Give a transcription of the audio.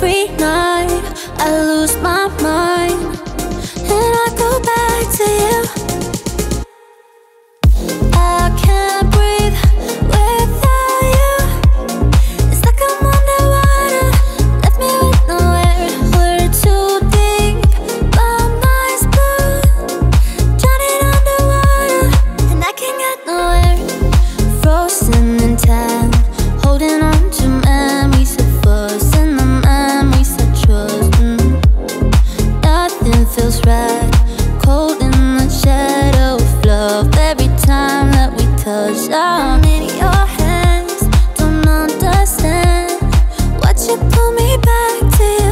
every night I lose my mind and I go back to you. I can't breathe without you. It's like I'm underwater, left me with nowhere. We're too deep, my mind's blue, drowning underwater, and I can't get nowhere. Frozen in time, holding on to memories of us and the memories I trust. Nothing feels right, cold in the shadow of love. Every time that we touch, I'm in your hands. Don't understand, watch you pull me back to you.